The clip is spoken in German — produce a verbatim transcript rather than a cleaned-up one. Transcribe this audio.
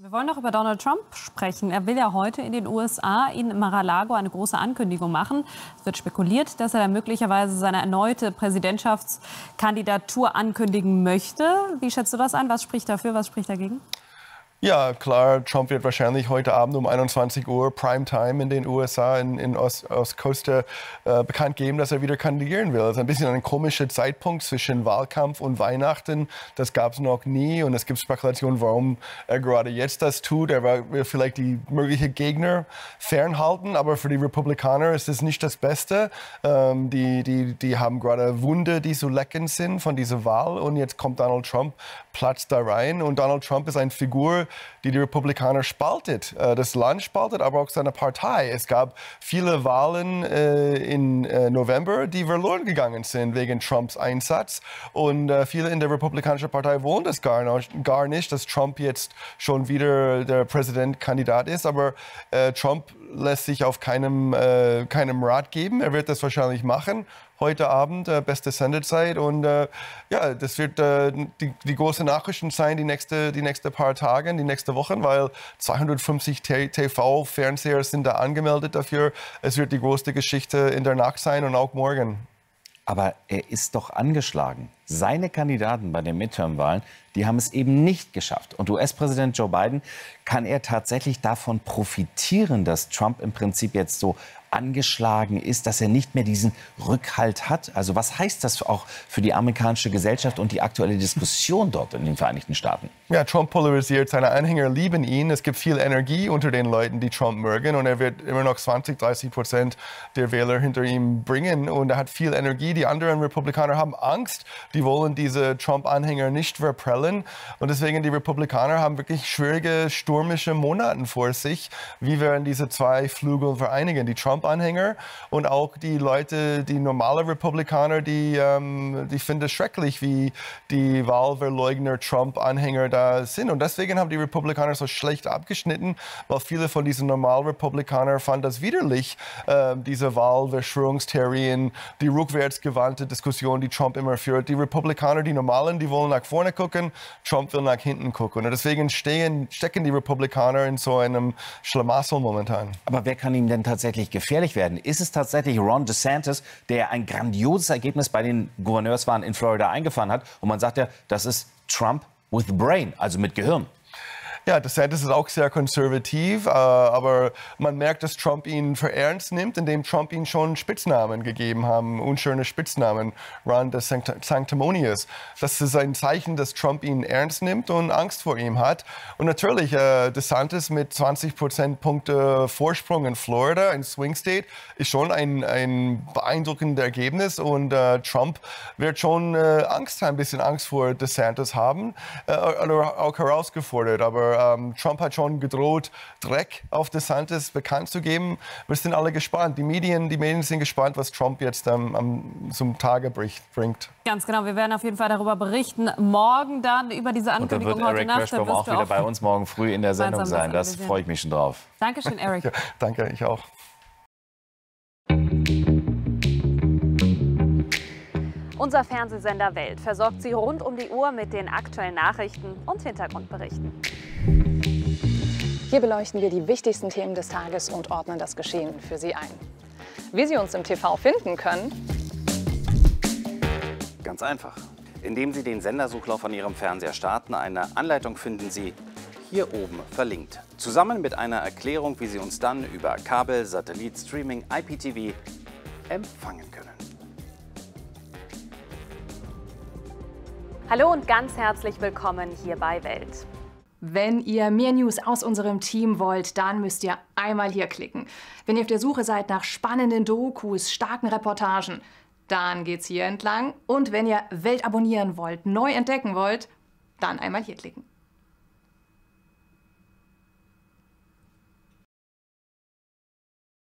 Wir wollen noch über Donald Trump sprechen. Er will ja heute in den U S A in Mar-a-Lago eine große Ankündigung machen. Es wird spekuliert, dass er da möglicherweise seine erneute Präsidentschaftskandidatur ankündigen möchte. Wie schätzt du das ein? Was spricht dafür, was spricht dagegen? Ja, klar, Trump wird wahrscheinlich heute Abend um einundzwanzig Uhr Primetime in den U S A, in, in Ost, Ostküste, äh, bekannt geben, dass er wieder kandidieren will. Das ist ein bisschen ein komischer Zeitpunkt zwischen Wahlkampf und Weihnachten. Das gab es noch nie und es gibt Spekulationen, warum er gerade jetzt das tut. Er will vielleicht die möglichen Gegner fernhalten, aber für die Republikaner ist es nicht das Beste. Ähm, die, die, die haben gerade Wunde, die so leckend sind von dieser Wahl und jetzt kommt Donald Trump, platzt da rein und Donald Trump ist eine Figur, die die Republikaner spaltet, das Land spaltet, aber auch seine Partei. Es gab viele Wahlen äh, im äh, November, die verloren gegangen sind wegen Trumps Einsatz. Und äh, viele in der Republikanischen Partei wollen das gar nicht, gar nicht, dass Trump jetzt schon wieder der Präsidentkandidat ist. Aber äh, Trump lässt sich auf keinem, äh, keinem Rat geben. Er wird das wahrscheinlich machen. Heute Abend, äh, beste Sendezeit. Und äh, ja, das wird äh, die, die große Nachrichten sein, die nächste, die nächste paar Tage, die nächste Wochen, weil zweihundertfünfzig T V-Fernseher sind da angemeldet dafür. Es wird die größte Geschichte in der Nacht sein und auch morgen. Aber er ist doch angeschlagen. Seine Kandidaten bei den Midterm-Wahlen, die haben es eben nicht geschafft. Und U S-Präsident Joe Biden, kann er tatsächlich davon profitieren, dass Trump im Prinzip jetzt so angeschlagen ist, dass er nicht mehr diesen Rückhalt hat? Also was heißt das auch für die amerikanische Gesellschaft und die aktuelle Diskussion dort in den Vereinigten Staaten? Ja, Trump polarisiert. Seine Anhänger lieben ihn. Es gibt viel Energie unter den Leuten, die Trump mögen. Und er wird immer noch zwanzig, dreißig Prozent der Wähler hinter ihm bringen. Und er hat viel Energie. Die anderen Republikaner haben Angst. Die wollen diese Trump-Anhänger nicht verprellen. Und deswegen die Republikaner haben wirklich schwierige, stürmische Monate vor sich. Wie werden diese zwei Flügel vereinigen? Die Trump-Anhänger und auch die Leute, die normale Republikaner, die, ähm, die finden es schrecklich, wie die Wahlverleugner Trump-Anhänger da sind. Und deswegen haben die Republikaner so schlecht abgeschnitten, weil viele von diesen normalen Republikanern fanden das widerlich, äh, diese Wahlverschwörungstheorien, die rückwärtsgewandte Diskussion, die Trump immer führt. Die Republikaner, die Normalen, die wollen nach vorne gucken, Trump will nach hinten gucken. Und deswegen stehen, stecken die Republikaner in so einem Schlamassel momentan. Aber wer kann ihm denn tatsächlich gefährlich werden? Ist es tatsächlich Ron DeSantis, der ein grandioses Ergebnis bei den Gouverneurswahlen in Florida eingefahren hat? Und man sagt ja, das ist Trump with brain, also mit Gehirn. Ja, DeSantis ist auch sehr konservativ, äh, aber man merkt, dass Trump ihn für ernst nimmt, indem Trump ihm schon Spitznamen gegeben haben, unschöne Spitznamen, Ron the Sanctimonious. Das ist ein Zeichen, dass Trump ihn ernst nimmt und Angst vor ihm hat. Und natürlich, äh, DeSantis mit zwanzig Prozentpunkte Vorsprung in Florida, in Swing State, ist schon ein, ein beeindruckendes Ergebnis. Und äh, Trump wird schon äh, Angst, ein bisschen Angst vor DeSantis haben, äh, oder auch herausgefordert. Aber Ähm, Trump hat schon gedroht, Dreck auf DeSantis bekannt zu geben. Wir sind alle gespannt. Die Medien, die Medien sind gespannt, was Trump jetzt ähm, am, zum Tage bringt. Ganz genau. Wir werden auf jeden Fall darüber berichten. Morgen dann über diese Ankündigung und dann wird heute Eric Nacht. Kirschbaum auch wieder bei uns morgen früh in der Sendung sein. Das freue ich mich schon drauf. Dankeschön, Eric. Ja, danke, ich auch. Unser Fernsehsender Welt versorgt Sie rund um die Uhr mit den aktuellen Nachrichten und Hintergrundberichten. Hier beleuchten wir die wichtigsten Themen des Tages und ordnen das Geschehen für Sie ein. Wie Sie uns im T V finden können? Ganz einfach. Indem Sie den Sendersuchlauf an Ihrem Fernseher starten, eine Anleitung finden Sie hier oben verlinkt. Zusammen mit einer Erklärung, wie Sie uns dann über Kabel, Satellit, Streaming, I P T V empfangen können. Hallo und ganz herzlich willkommen hier bei Welt. Wenn ihr mehr News aus unserem Team wollt, dann müsst ihr einmal hier klicken. Wenn ihr auf der Suche seid nach spannenden Dokus, starken Reportagen, dann geht's hier entlang. Und wenn ihr Welt abonnieren wollt, neu entdecken wollt, dann einmal hier klicken.